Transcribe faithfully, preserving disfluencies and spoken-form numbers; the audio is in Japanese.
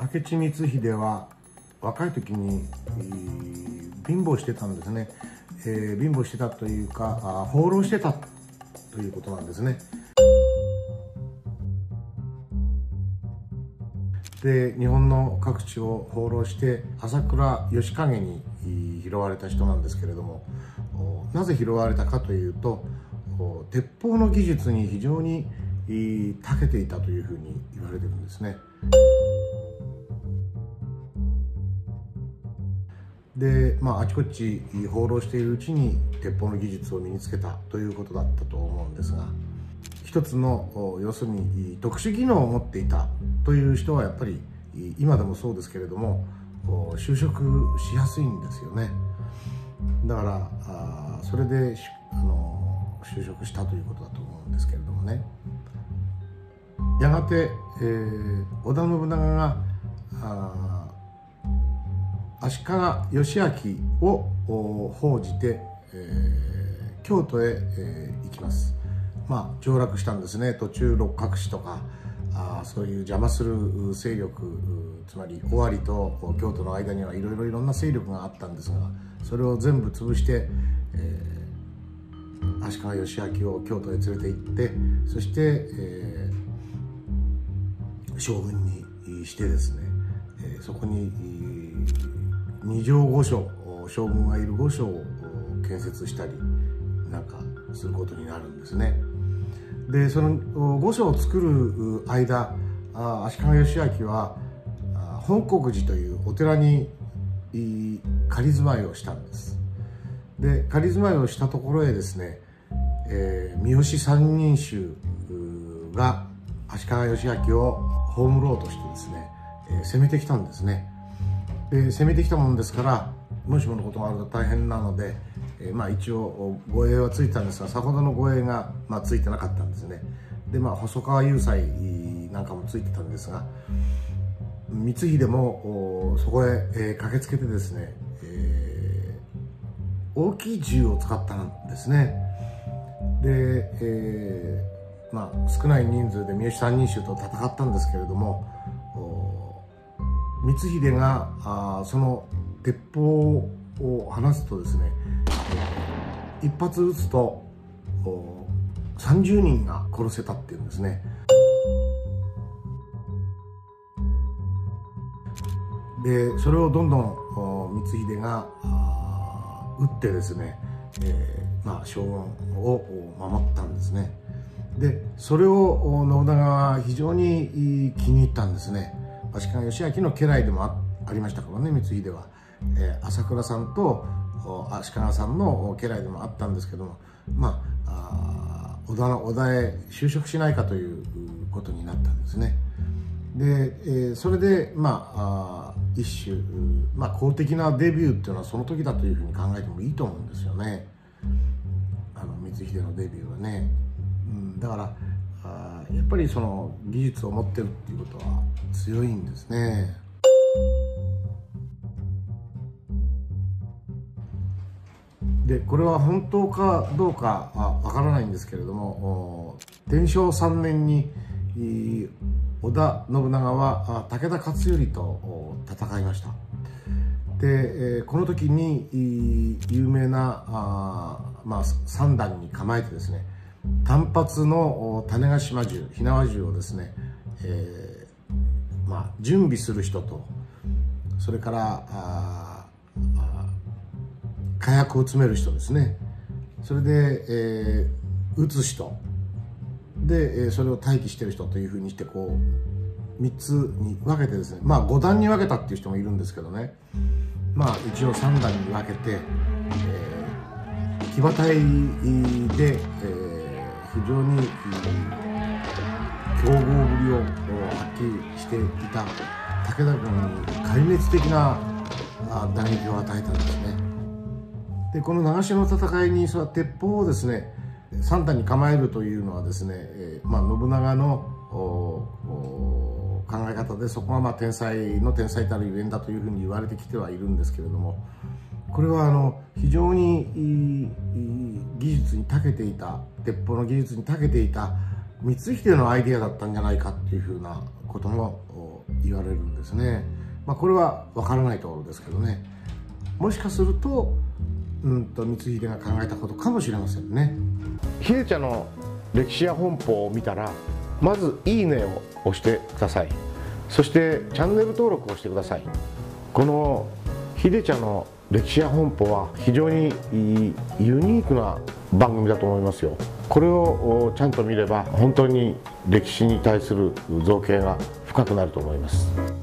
明智光秀は若い時に、えー、貧乏してたんですね、えー、貧乏してたというかあ放浪してたということなんですね。で日本の各地を放浪して朝倉義景に拾われた人なんですけれども、なぜ拾われたかというと鉄砲の技術に非常に長けていたというふうに言われてるんですね。で、まあ、あちこち放浪しているうちに鉄砲の技術を身につけたということだったと思うんですが、一つの要するに特殊技能を持っていたという人はやっぱり今でもそうですけれども就職しやすいんですよね。だからあそれであの就職したということだと思うんですけれどもね。やがて、えー、織田信長があ足利義昭を奉じて、えー、京都へ、えー、行きます。まあ上洛したんですね。途中六角氏とかあそういう邪魔する勢力、つまり尾張と京都の間にはいろいろいろんな勢力があったんですが、それを全部潰して、えー、足利義昭を京都へ連れて行って、そして、えー、将軍にしてですね、えー、そこに二条御所、将軍がいる御所を建設したりなんかすることになるんですね。でその御所を作る間、足利義昭は本国寺というお寺に仮住まいをしたんです。で仮住まいをしたところへですね、えー、三好三人衆が足利義昭を葬ろうとしてですね、えー、攻めてきたんですね。で攻めてきたもんですから、もしものことがあると大変なので、えー、まあ一応護衛はついたんですが、さほどの護衛が、まあ、ついてなかったんですね。でまあ細川雄斎なんかもついてたんですが、光秀もそこへ、えー、駆けつけてですね、えー、大きい銃を使ったんですね。で、えー、まあ少ない人数で三好三人衆と戦ったんですけれども、光秀があその鉄砲を放つとですね、一発撃つとさんじゅうにんが殺せたっていうんですね。でそれをどんどん光秀が撃ってですね、えーまあ、将軍を守ったんですね。でそれを信長は非常に気に入ったんですね。足利義昭の家来でも あ, ありましたからね、光秀は、えー、朝倉さんと足利さんの家来でもあったんですけども、まあ織田の織田へ就職しないかということになったんですね。で、えー、それでまあ一種、まあ、公的なデビューっていうのはその時だというふうに考えてもいいと思うんですよね。あの光秀のデビューはね、うん、だからあやっぱりその技術を持ってるっていうことは強いんですね。でこれは本当かどうかわからないんですけれども、天正さんねんに織田信長は武田勝頼と戦いました。でこの時に有名なあ、まあ、三段に構えてですね、単発の種子島銃、火縄銃をですね、えーまあ、準備する人と、それからあ火薬を詰める人ですね、それで、えー、撃つ人でそれを待機してる人というふうにしてこうみっつに分けてですね、まあご段に分けたっていう人もいるんですけどね、まあ一応さん段に分けて、えー、騎馬隊で、えー、非常に強豪ぶりを発揮していた武田軍に壊滅的な打撃を与えたんですね。でこの長篠の戦いにその鉄砲をですねさん段に構えるというのはですね、えーまあ、信長の考え方で、そこがまあ天才の天才たるゆえんだというふうに言われてきてはいるんですけれども、これはあの非常に技術に長けていた、鉄砲の技術に長けていた光秀のアイデアだったんじゃないかっていうふうなことも言われるんですね。まあ、これは分からないところですけどね、もしかするとうんと光秀が考えたことかもしれませんね。秀茶の歴史や本舗を見たら、まずいいねを押してください。そしてチャンネル登録をしてください。この秀茶の歴史や本舗は非常にユニークな番組だと思いますよ。これをちゃんと見れば本当に歴史に対する造詣が深くなると思います。